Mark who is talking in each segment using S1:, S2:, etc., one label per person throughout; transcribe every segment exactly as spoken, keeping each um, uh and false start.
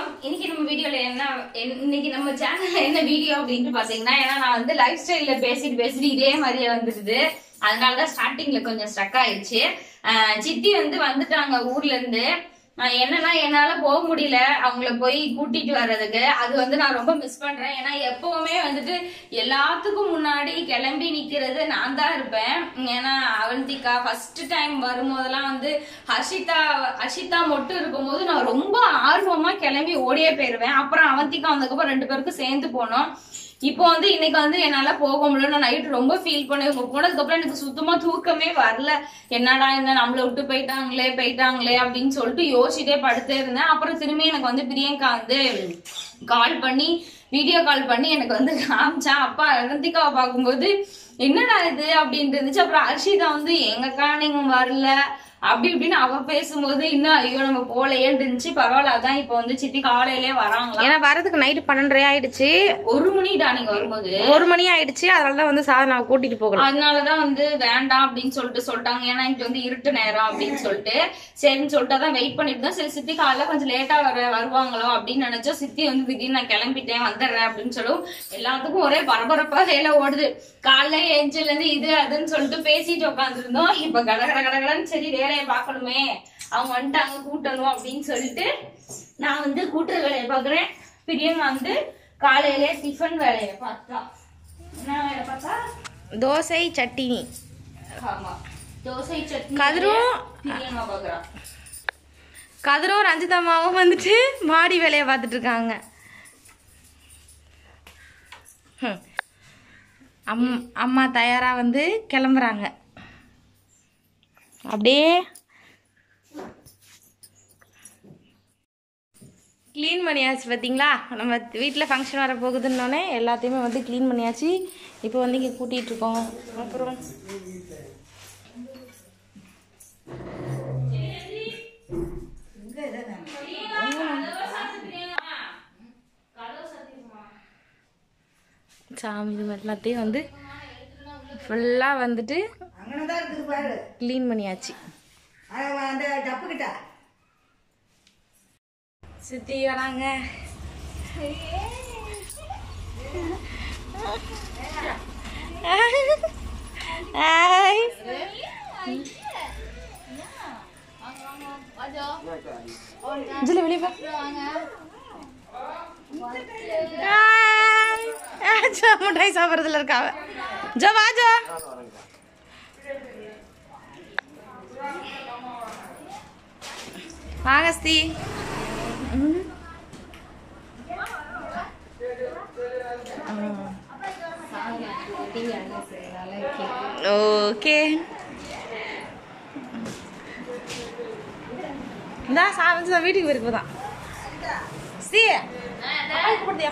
S1: வணக்கம். இன்னைக்கு நம்ம வீடியோல என்ன இன்னைக்கு நம்ம சேனல்ல என்ன வீடியோ அப்படின்னு பாத்தீங்கன்னா, ஏன்னா நான் வந்து லைஃப் ஸ்டைல்ல பேசிட்டு பேசிட்டு இதே மாதிரியே வந்துடுது. அதனாலதான் ஸ்டார்டிங்ல கொஞ்சம் ஸ்ட்ரக் ஆயிடுச்சு. சித்தி வந்து வந்துட்டாங்க ஊர்ல இருந்து. என்னன்னா என்னால போக முடியல அவங்கள போய் கூட்டிட்டு வர்றதுக்கு. அது வந்து நான் ரொம்ப மிஸ் பண்றேன். ஏன்னா எப்பவுமே வந்துட்டு எல்லாத்துக்கும் முன்னாடி கிளம்பி நிக்கிறது நான் தான் இருப்பேன். ஏன்னா அவந்திகா ஃபர்ஸ்ட் டைம் வரும்போதெல்லாம் வந்து ஹர்ஷிதா ஹர்ஷிதா மட்டும் இருக்கும் போது நான் ரொம்ப ஆர்வமா கிளம்பி ஓடியே போயிருவேன். அப்புறம் அவந்திகா வந்ததுக்கப்புறம் ரெண்டு பேருக்கும் சேர்ந்து போனோம். இப்போ வந்து இன்னைக்கு வந்து என்னால போக முடியல. நைட் ரொம்ப ஃபீல் பண்ணேன். இவங்க போனதுக்கு அப்புறம் எனக்கு சுத்தமா தூக்கமே வரல. என்னடா என்ன நம்மள விட்டு போயிட்டாங்களே போயிட்டாங்களே அப்படின்னு சொல்லிட்டு யோசிச்சுட்டே படுத்தே இருந்தேன். அப்புறம் திரும்பி எனக்கு வந்து பிரியங்கா வந்து கால் பண்ணி வீடியோ கால் பண்ணி எனக்கு வந்து காமிச்சா. அப்பா அவந்திகாவை பார்க்கும்போது என்னடா இது அப்படின்னு இருந்துச்சு. அப்புறம் ஹர்ஷிதா வந்து எங்கக்கா நீங்க வரல அப்படி இப்படின்னு அவ பேசும்போது இன்னும் ஐயோ நம்ம போலையேன்னு இருந்துச்சு. பரவாயில்ல, அதான் இப்ப வந்து சித்தி காலையிலே வராங்களா.
S2: ஏன்னா வரதுக்கு நைட்டு பன்னெண்டரை ஆயிடுச்சு.
S1: ஒரு மணிடா நீங்க வரும்போது
S2: ஒரு மணி ஆயிடுச்சு. அதனாலதான் வந்து சாதனை கூட்டிட்டு போகலாம்.
S1: அதனாலதான் வந்து வேண்டாம் அப்படின்னு சொல்லிட்டு சொல்லிட்டாங்க. ஏன்னா இங்க வந்து இருட்டு நேரம் அப்படின்னு சொல்லிட்டு சரின்னு சொல்லிட்டு அதான் வெயிட் பண்ணிட்டு தான். சரி சித்தி காலைல கொஞ்சம் லேட்டா வர வருவாங்களோ அப்படின்னு நினைச்சோம். சித்தி வந்து திடீர்னு நான் கிளம்பிட்டேன் வந்துடுறேன் அப்படின்னு சொல்லும். எல்லாத்துக்கும் ஒரே பரபரப்பா வேலை ஓடுது. காலைல ஏஞ்சல் இருந்து இது அதுன்னு சொல்லிட்டு பேசிட்டு உட்காந்துருந்தோம். இப்ப கட கட கடகடன்னு சரி வேலையை பார்க்கணுமே, அவங்க வந்துட்டாங்க கூட்டணும் அப்படின்னு சொல்லிட்டு நான் வந்து கூட்டுற வேலையை பாக்குறேன். பிரியங்கா வந்து காலையிலே டிஃபன் வேலையை பார்த்தா. என்ன வேலை பார்த்தா?
S2: தோசை சட்னி.
S1: ஆமா, தோசை சட்னி.
S2: கதிரும்
S1: பிரியங்கா பாக்குறா.
S2: கதிரும் ரஞ்சிதம்மாவும் வந்துட்டு மாடி வேலையை பார்த்துட்டு இருக்காங்க. அம் அம்மா தயாரா வந்து கிளம்புறாங்க. அப்படியே க்ளீன் பண்ணியாச்சு. பார்த்தீங்களா, நம்ம வீட்டில் ஃபங்க்ஷன் வர போகுதுன்னொன்னே எல்லாத்தையுமே வந்து க்ளீன் பண்ணியாச்சு. இப்போ வந்து இங்கே கூட்டிகிட்டு இருக்கோம். அப்புறம் சாமி இது எல்லாத்தையும் வந்து ஃபுல்லாக வந்துட்டு க்ளீன் பண்ணியாச்சு. சித்தி வராங்க. வெளியே மிட்டாய் சாப்பிட்றதுல இருக்காவ. ஜோ வாஜோ வாங்க ஸ்ரீ. ஓகே இந்தா சாப்பிட்டு வீட்டுக்கு போயிருக்கு தான். ஸ்ரீ போடுதியா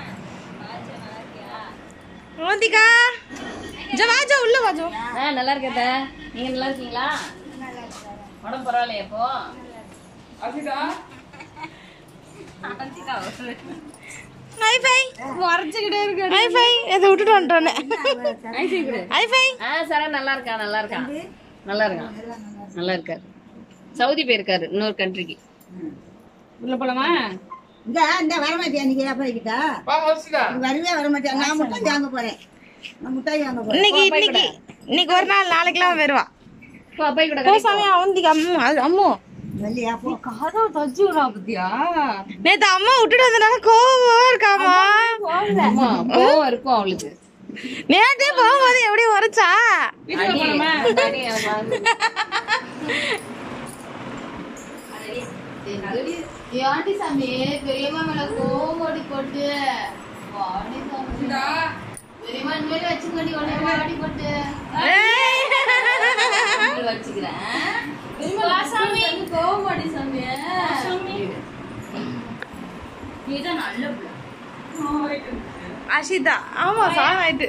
S2: மோதிகா ஜோ வாஜோ உள்ள வாஜோ.
S1: ஆ நல்லா இருக்கேன். நீங்க நல்லா இருக்கீங்களா? உடம்பு பரவாயில்லையா இப்போ? அபிகா அபிகா
S2: ஹை ஃபை வரச்சிட்டே இருக்கு. ஹை ஃபை எதை விட்டுட்டு வந்துட்டோனே.
S1: ஹை ஃபை குடு.
S2: High five.
S1: ஆ சரா நல்லா இருக்கா நல்லா இருக்கா நல்லா இருக்கா நல்லா இருக்காரு. சவுதி போயிருக்காரு இன்னொரு கண்ட்ரிக்கு. உள்ள போலாமா?
S3: இந்த இந்த வர மாட்டியா நீ போய்கிட்டா? வரவே வர மாட்டியா? நான் முட்டாய் வாங்க போறேன். நான் முட்டாய் வாங்க போறேன்.
S2: இன்னைக்கு இன்னைக்கு இன்னைக்கு ஒரு நாள் நாளைக்குலாம் வருவா.
S1: போ போய் கூட
S2: கோசாமி அவந்திக்கு அம்மு அது அம்மு
S3: வல்லியா போ.
S1: காதோ தஜ்ஜு வரா பத்தியா?
S2: நேத்து அம்மா விட்டுட்டு வந்தனால கோவமா இருக்காமா.
S1: அம்மா கோவம் இருக்கும் அவளுக்கு.
S2: நேத்தே போகும்போது எப்படி உரைச்சா?
S1: வீட்டுக்கு போலாமா? டாடி
S4: ஏன்டி சாமி பெரியம்மா மேல கோவடி போட்டு வாடி சாமி பெரியம்மா மேல வச்சுக்கடி உடனே வாடி போட்டு
S1: வச்சுக்கிறேன்.
S4: சாமி கோவடி சாமி
S1: நீதான் நல்ல பிள்ளை.
S2: அஷிதா ஆமா சாங் ஆயிட்டு.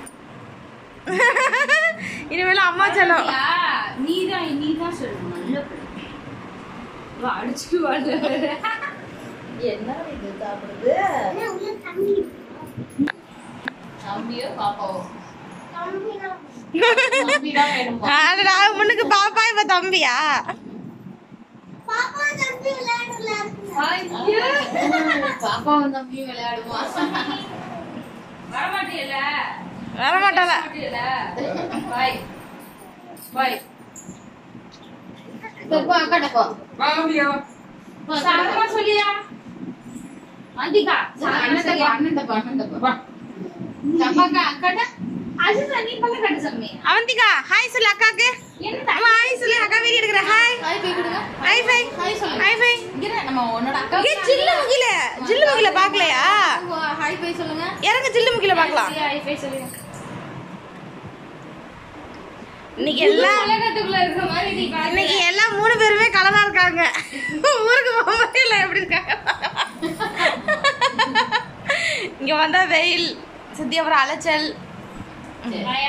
S2: இனிமேல அம்மா செல்லம்.
S1: நீதான் நீதான் சொல்லணும் நல்ல பிள்ளை. அடிச்சுட்டு வாழ என்ன இது சாப்பிடுது? தம்பியோ பாப்பாவோ?
S2: முன்னுக்கு பாப்பா இப்ப தம்பியா?
S4: பாப்பா தம்பி விளையாடுல. அப்பாவும் தம்பியும் விளையாடுவோம்.
S1: வரமாட்டீல
S2: வரமாட்டாள.
S1: பாய் பாய்
S4: போ அக்காட்ட போ.
S1: சாரமா சொல்லியா அந்திகா
S4: அண்ணன் போ அண்ணன் போ அண்ணன் போ. அப்பாக்கா அக்காட்ட
S1: அஜிதா நீ பல்ல கட்டு சம்மி.
S2: அவந்திகா ஹாய் சொல்லு அக்காக்கு.
S1: என்னடா
S2: அம்மா ஹாய் சொல்லு. அக்கா வீடியோ எடுக்கற. ஹாய்
S4: ஹாய் போய் கொடுங்க.
S2: ஹாய் பை
S4: ஹாய் சொல்லு.
S2: Hi bye.
S4: இங்கற நம்ம உன்னோட அக்கா
S2: ஏ ஜில்லு முகில ஜில்லு முகில பார்க்கலையா?
S4: ஹாய் போய் சொல்லுங்க.
S2: இறங்க ஜில்லு முகில பார்க்கலாம்.
S1: ஐ ஃபை சொல்லுங்க.
S2: இன்னைக்கு எல்லாம்
S1: உலகத்துக்குள்ள இருக்கிற மாதிரி நீ பாரு.
S2: இன்னைக்கு எல்லாம் மூணு பேருமே கலரா இருக்காங்க. ஊருக்கு போகும்போது எல்லாம் எப்படி இருக்காங்க? இங்க வந்தா வெயில் சுத்தி அப்புறம் அலைச்சல்.
S1: வாயா.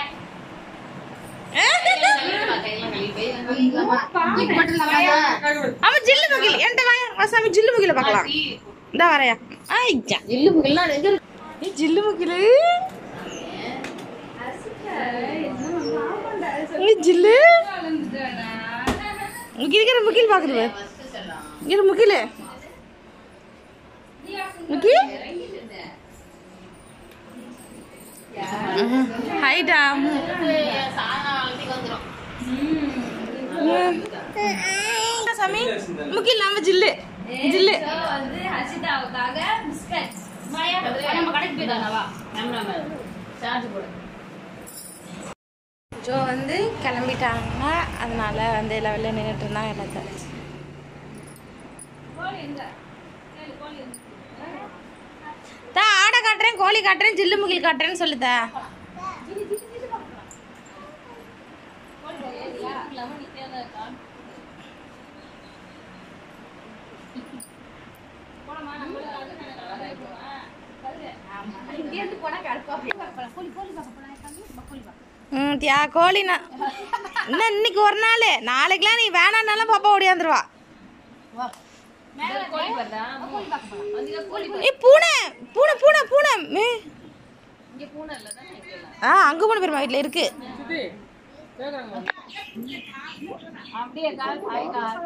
S2: ஆமா ஜில்லு முகில் என்கிட்ட வாயா வசாமி. ஜில்லு முகில பார்க்கலாம். இந்த வரையா. ஐயா
S4: இல்ல முகல்லாம் எங்க இருக்கு?
S2: ஏ ஜில்லு முகில் நீ ஜில்லு இங்க இருக்கிற முகில் பாக்குறது. இங்க முகில் முகி ஹைடா சாமி முகில் நம்ம ஜில்லு ஜில்லு
S1: வந்து ஹர்ஷிதாவுக்காக பிஸ்கட். வாயா நம்ம கடைக்கு போய்டாங்க வா. கேமராமேன் சார்ஜ் போடு.
S2: ஜோ வந்து கிளம்பிட்டாங்க. அதனால வந்து எல்லா வெளில நின்றுட்டு இருந்தாங்க. எல்லாத்தையும் தா ஆடை காட்டுறேன் கோழி காட்டுறேன் ஜில்லு முகில் காட்டுறேன்னு சொல்லுதா. ம் தியா கோழினா இன்னும் இன்னைக்கு ஒரு நாள். நாளைக்கெல்லாம் நீ வேணான்னாலும் பாப்பா ஓடியாந்துருவா. ஏ பூனை பூனை பூனை பூனை ஆ அங்க பூனை பெருமா வீட்டில் இருக்கு.
S1: அப்படியே கால் ஹாய் கால்.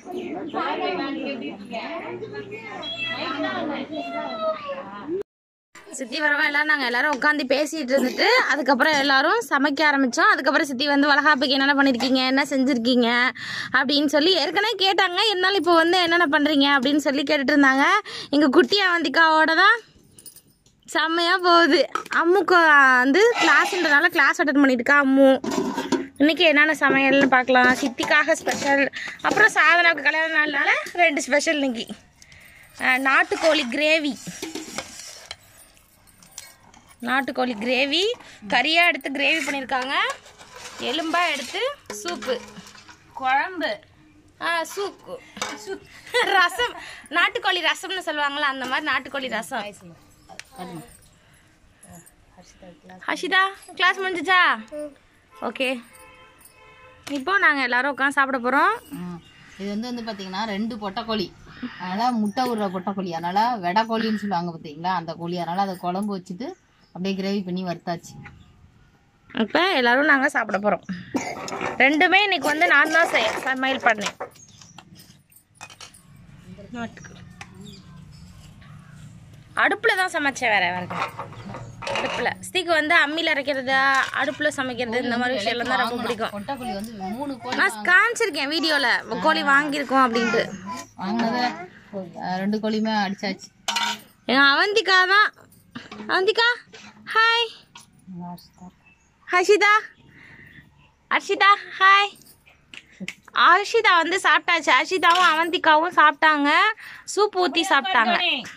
S2: சித்தி வரவா எல்லாரும் நாங்கள் எல்லாரும் உட்காந்து பேசிட்டு இருந்துட்டு அதுக்கப்புறம் எல்லாரும் சமைக்க ஆரம்பித்தோம். அதுக்கப்புறம் சித்தி வந்து வளகாப்புக்கு என்னென்ன பண்ணியிருக்கீங்க என்ன செஞ்சுருக்கீங்க அப்படின்னு சொல்லி ஏற்கனவே கேட்டாங்க. இருந்தாலும் இப்போ வந்து என்னென்ன பண்ணுறீங்க அப்படின்னு சொல்லி கேட்டுட்டு இருந்தாங்க. எங்கள் குட்டி அவந்திக்காவோட தான் செம்மையாக போகுது. அம்முக்கு வந்து கிளாஸ்ன்றனால கிளாஸ் அட்டன் பண்ணிட்டு இருக்கா அம்மு. இன்றைக்கி என்னென்ன சமையல்னு பார்க்கலாம். சித்திக்காக ஸ்பெஷல், அப்புறம் சாதனாவுக்கு கல்யாண நாள்னால ரெண்டு ஸ்பெஷல் இன்னைக்கு. நாட்டுக்கோழி கிரேவி நாட்டுக்கோழி கிரேவி கறியாக எடுத்து கிரேவி பண்ணியிருக்காங்க. எலும்பாக எடுத்து சூப்பு குழம்பு சூப்பு சூப் ரசம். நாட்டுக்கோழி ரசம்னு சொல்லுவாங்களா அந்த மாதிரி நாட்டுக்கோழி ரசம். ஹர்ஷிதா கிளாஸ் முடிஞ்சிச்சா? ஓகே இப்போ நாங்கள் எல்லாரும் உட்காந்து சாப்பிட போகிறோம்.
S4: இது வந்து வந்து பார்த்தீங்கன்னா ரெண்டு பொட்டைக்கோழி, அதனால் முட்டை விடுற பொட்டைக்கோழி, அதனால் வெடை கோழின்னு சொல்லுவாங்க பார்த்தீங்களா அந்த கோழி. அதனால் அதை குழம்பு வச்சுட்டு அப்படியே கிரேவி பண்ணி வறுத்தாச்சு.
S2: இப்போ எல்லோரும் நாங்கள் சாப்பிட போகிறோம். ரெண்டுமே இன்னைக்கு வந்து நான் தான் செய்ய சமையல் பண்ணேன். அடுப்பில் தான் சமைச்சேன். வேறு வேறு அடுப்பில் ஸ்திக்கு வந்து அம்மியில் அரைக்கிறது அடுப்பில் சமைக்கிறது இந்த மாதிரி விஷயம்லாம் தான் ரொம்ப பிடிக்கும்.
S4: பொட்டைக்கோழி வந்து மூணு கோழி
S2: நான் காமிச்சிருக்கேன் வீடியோவில் கோழி வாங்கியிருக்கோம் அப்படின்ட்டு.
S4: வாங்கினதை ரெண்டு கோழியுமே அடிச்சாச்சு.
S2: எங்கள் அவந்திகா தான். அவந்திகா ஹாய். ஹர்ஷிதா ஹர்ஷிதா ஹாய். ஹர்ஷிதா வந்து சாப்பிட்டாச்சு. ஹர்ஷிதாவும் அவந்திகாவும் சாப்பிட்டாங்க. சூப் ஊற்றி சாப்பிட்டாங்க.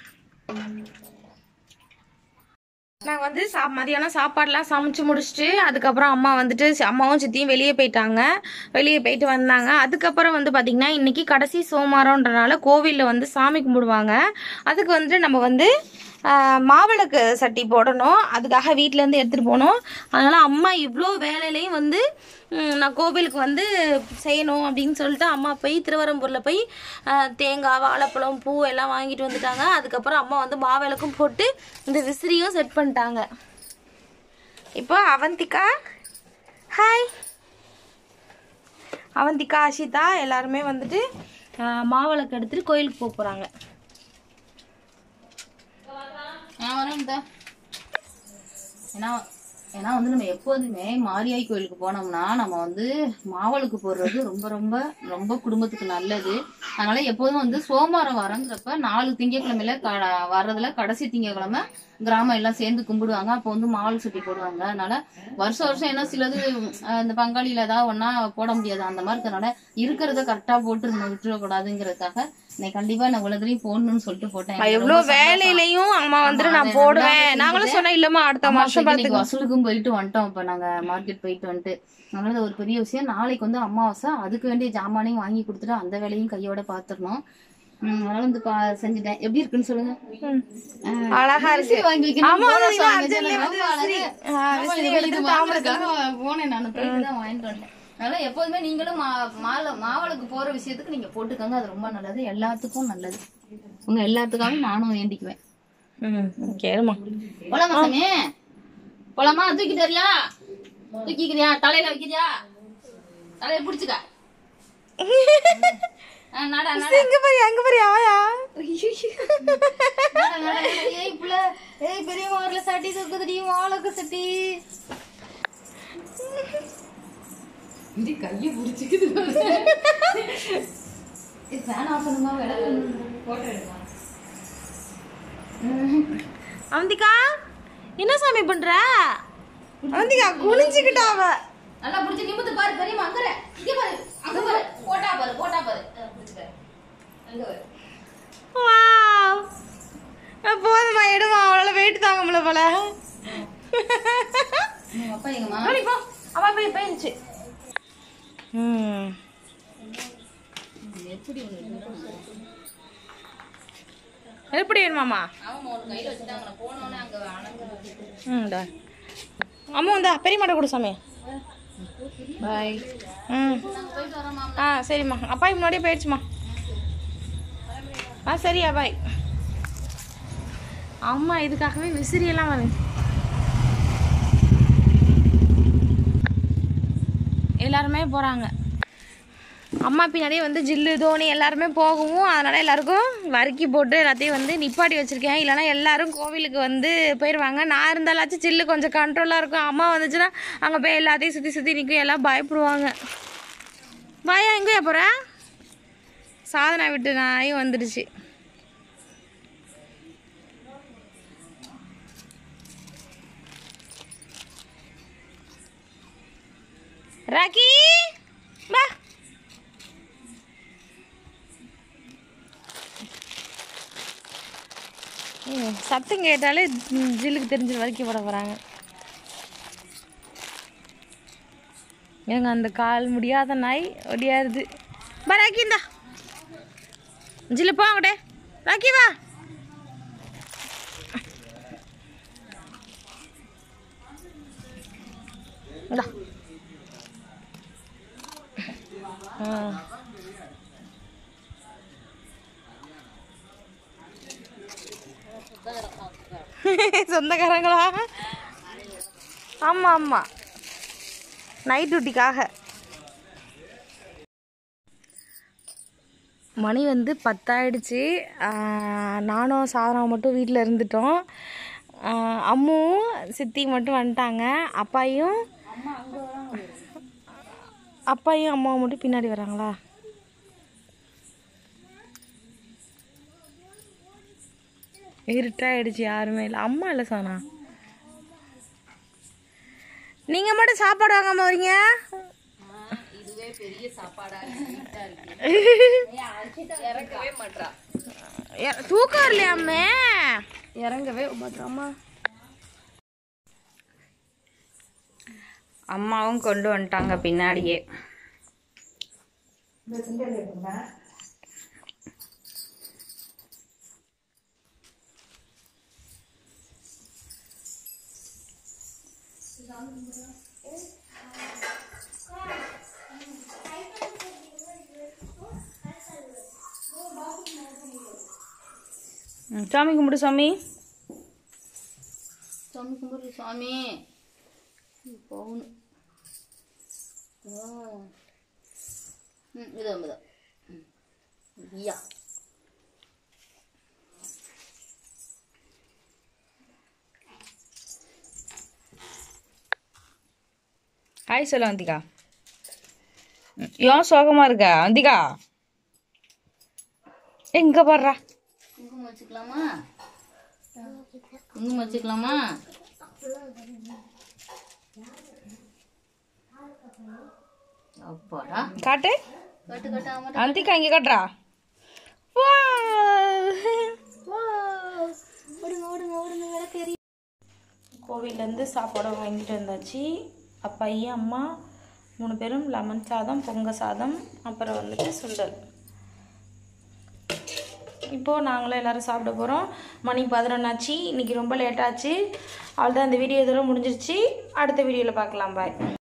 S2: நாங்கள் வந்து சா மதியானம் சாப்பாடெலாம் சமைச்சு முடிச்சுட்டு அதுக்கப்புறம் அம்மா வந்துட்டு அம்மாவும் சித்தியும் வெளியே போயிட்டாங்க. வெளியே போயிட்டு வந்தாங்க. அதுக்கப்புறம் வந்து பார்த்திங்கன்னா இன்றைக்கி கடைசி சோமவாரம்ன்றனால கோவிலில் வந்து சாமி கும்பிடுவாங்க. அதுக்கு வந்துட்டு நம்ம வந்து மாவிளக்கு சட்டி போடணும். அதுக்காக வீட்டிலேருந்து எடுத்துகிட்டு போகணும். அதனால் அம்மா இவ்வளோ வேலையிலையும் வந்து நான் கோவிலுக்கு வந்து செய்யணும் அப்படின்னு சொல்லிட்டு அம்மா போய் திருவரம்பூரில் போய் தேங்காய் வாழைப்பழம் பூ எல்லாம் வாங்கிட்டு வந்துட்டாங்க. அதுக்கப்புறம் அம்மா வந்து மாவிளக்கும் போட்டு இந்த விசிறியும் செட் பண்ணிட்டாங்க. இப்போ அவந்திகா ஹாய். அவந்திகா அஷிதா எல்லாருமே வந்துட்டு மாவிளக்கு எடுத்துகிட்டு கோயிலுக்கு போக போகிறாங்க.
S4: ஏன்னா ஏன்னா வந்து நம்ம எப்போதுமே மாரியாய் கோயிலுக்கு போனோம்னா நம்ம வந்து மாவளுக்கு போடுறது ரொம்ப ரொம்ப ரொம்ப குடும்பத்துக்கு நல்லது. அதனால எப்போதும் வந்து சோமவாரம் வரங்கிறப்ப நாலு திங்கக்கிழமையில க வர்றதுல கடைசி திங்கக்கிழமை கிராமம் எல்லாம் சேர்ந்து கும்பிடுவாங்க. அப்போ வந்து மாவள் சுட்டி போடுவாங்க. அதனால வருஷம் வருஷம் ஏன்னா சிலது இந்த பங்காளியில ஏதாவது ஒன்னா போட முடியாது. அந்த மாதிரி இருக்கனால இருக்கிறத கரெக்டா போட்டு விட்டுறக்கூடாதுங்கிறதுக்காக நான் கண்டிப்பா நான் உலகத்துலயும் போடணும்னு சொல்லிட்டு போட்டேன்.
S2: எவ்வளவு வேலையிலயும் அம்மா வந்துட்டு நான் போடுவேன். நாங்களும் சொன்னா இல்லம்மா அடுத்த மாசம்
S4: வசூலுக்கும் போயிட்டு வந்துட்டோம். இப்ப நாங்க மார்க்கெட் போயிட்டு வந்துட்டு அதனால ஒரு பெரிய விஷயம். நாளைக்கு வந்து அமாவாசை, அதுக்கு வேண்டிய ஜாமானையும் வாங்கி கொடுத்துட்டு அந்த வேலையும் கையோட பாத்துடணும். உம் அதனால வந்து செஞ்சுட்டேன். எப்படி இருக்குன்னு சொல்லுங்க.
S2: அழகா இருக்கு.
S4: போனேன் நான் போயிட்டுதான் வாங்கிட்டு வந்தேன். அதனால எப்போதுமே நீங்களும் மாவளுக்கு போற விஷயத்துக்கு நீங்க போட்டுக்கோங்க. அது ரொம்ப நல்லது, எல்லாத்துக்கும் நல்லது. உங்க எல்லாத்துக்காகவும் நானும் வேண்டிக்குவேன். போலாமா சாமி? போலாமா? தூக்கிட்டு வரியா? தூக்கிக்கிறியா? தலையில வைக்கிறியா? தலையில புடிச்சுக்க. பெரியவங்க சட்டி தூக்குதுடி, வாழைக்கு சட்டி கைய புடிச்சுக்குது.
S2: அவந்திகா என்ன சாமி பண்ற? அவந்திகா குளிச்சுக்கிட்டா அவ.
S4: நல்லா புடிச்சு நிமித்து பாரு பெரியம்மா. அங்க இங்க பாரு, அங்க பாரு, போட்டா பாரு, போட்டா பாரு. அங்க பாரு.
S2: வாவ். போதுமா எடுமா, அவளால வெயிட் தாங்க முடியல போல.
S4: அப்பா எங்கம்மா?
S2: ஓடி போ. அவ போய் போயிடுச்சு. ம்.
S4: எப்படி
S2: எப்படி வேணுமாமா?
S4: ஆமா, ஒரு கையில வச்சுட்டாங்க. நான் போனோனே அங்க அணங்க.
S2: ம் டா. அம்மா வந்தா பெரியமாட்ட கொடு சாமி. பை. ம். ஆ சரிம்மா. அப்பா முன்னாடியே போயிடுச்சுமா. ஆ சரியா பாய். அம்மா இதுக்காகவே விசிறியெல்லாம் வருது. எல்லாருமே போகிறாங்க. அம்மா பின்னாடியே வந்து ஜில்லு தோனி எல்லாருமே போகவும் அதனால் எல்லாருக்கும் வறுக்கி போட்டு எல்லாத்தையும் வந்து நிப்பாட்டி வச்சுருக்கேன். இல்லைனா எல்லோரும் கோவிலுக்கு வந்து போயிடுவாங்க. நான் இருந்தாலாச்சும் ஜில்லு கொஞ்சம் கண்ட்ரோலாக இருக்கும். அம்மா வந்துச்சுன்னா அங்கே போய் எல்லாத்தையும் சுற்றி சுற்றி நிற்கும், எல்லாம் பயப்படுவாங்க. வாயா எங்கேயா போகிற? சாதனை விட்டு நாயும் வந்துடுச்சு. ராக்கி வா. சத்தம் கேட்டாலே ஜில்லுக்கு தெரிஞ்ச வரைக்கும் போட போகிறாங்க. ஏங்க அந்த கால் முடியாத நாய் ஒடியாருது. பா ராக்கி இந்தா ஜில்லு போங்கடே. ராக்கி வா. இந்தா. சொந்தக்காரங்களா? ஆமாம் ஆமாம், நைட் டியூட்டிக்காக. மணி வந்து பத்தாயிடுச்சு. நானும் சாதனம் மட்டும் வீட்டில் இருந்துட்டோம். அம்மும் சித்தி மட்டும் வந்துட்டாங்க. அப்பாயும் அப்பாயும் அம்மாவும் மட்டும் பின்னாடி வராங்களா? இருட்டாயிடுச்சு, யாருமே இல்லை. அம்மா இல்லை சானா. நீங்கள் மட்டும் சாப்பாடு வாங்காம வரீங்க?
S4: இதுவே பெரிய சாப்பாடா இறங்கவே மாட்டா.
S2: தூக்கம் இல்லையாமே, இறங்கவே மாட்டாமா.
S1: அம்மாவும் கொண்டு வந்துட்டாங்க பின்னாடியே. சாமி கும்பிடு சாமி.
S4: சாமி கும்பிடு சாமி. போகணும். ம் இது அம்பதான். ஐயா
S2: ஹாய் சொல்லு வந்திகா. ஏன் சோகமாக இருக்க வந்திகா? எங்கே பாடுறா?
S4: குங்குமம் வச்சுக்கலாமா? குங்குமம் வச்சுக்கலாமா? அப்பாடா
S2: காட்டு
S4: கட்டு கட்டாம
S2: வந்திகா, இங்கே காட்டுறா.
S4: ஓடுங்க ஓடுங்க ஓடுங்க விளக்கேறி.
S2: கோவிலேருந்து சாப்பாடு வாங்கிட்டு வந்தாச்சு. பையன் அம்மா மூணு பேரும் லெமன் சாதம், பொங்க சாதம், அப்புறம் வந்துட்டு சுண்டல். இப்போது நாங்களும் எல்லோரும் சாப்பிட போகிறோம். மணி பதினொன்னாச்சு. இன்றைக்கி ரொம்ப லேட்டாச்சு. அவ்வளோதான், இந்த வீடியோ இதெல்லாம் முடிஞ்சிருச்சு. அடுத்த வீடியோவில் பார்க்கலாம். பாய்.